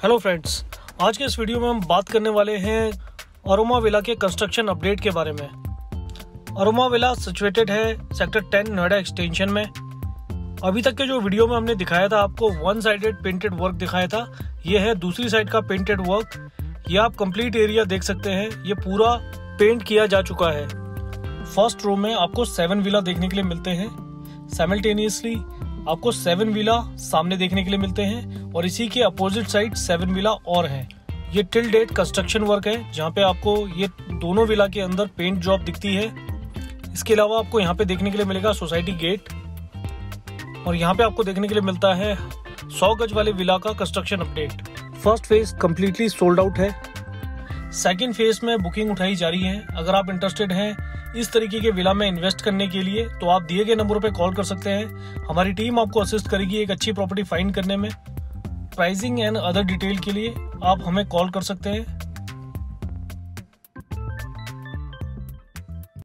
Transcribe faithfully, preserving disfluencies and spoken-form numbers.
Hello friends, आज के इस वीडियो में हम बात करने वाले हैं अरोमा विला के कंस्ट्रक्शन अपडेट के बारे में। अरोमा विला सिचुएटेड है सेक्टर टेन नोएडा एक्सटेंशन में। अभी तक के जो वीडियो में हमने दिखाया था आपको वन साइडेड पेंटेड वर्क दिखाया था, ये है दूसरी साइड का पेंटेड वर्क। ये आप कंप्लीट एरिया देख सकते हैं, ये पूरा पेंट किया जा चुका है। फर्स्ट रो में आपको सेवन विला देखने के लिए मिलते हैं, साइमल्टेनियसली आपको सेवन विला सामने देखने के लिए मिलते हैं और इसी के अपोजिट साइड सेवन विला और हैं। ये टिल डेट कंस्ट्रक्शन वर्क है जहाँ पे आपको ये दोनों विला के अंदर पेंट जॉब दिखती है। इसके अलावा आपको यहाँ पे देखने के लिए मिलेगा सोसाइटी गेट और यहाँ पे आपको देखने के लिए मिलता है सौ गज वाले विला का construction update. First phase completely sold out है, सेकेंड फेज में बुकिंग उठाई जा रही है। अगर आप इंटरेस्टेड हैं इस तरीके के विला में इन्वेस्ट करने के लिए तो आप दिए गए नंबरों पे कॉल कर सकते हैं। हमारी टीम आपको असिस्ट करेगी एक अच्छी प्रॉपर्टी फाइंड करने में। प्राइसिंग एंड अदर डिटेल के लिए आप हमें कॉल कर सकते हैं।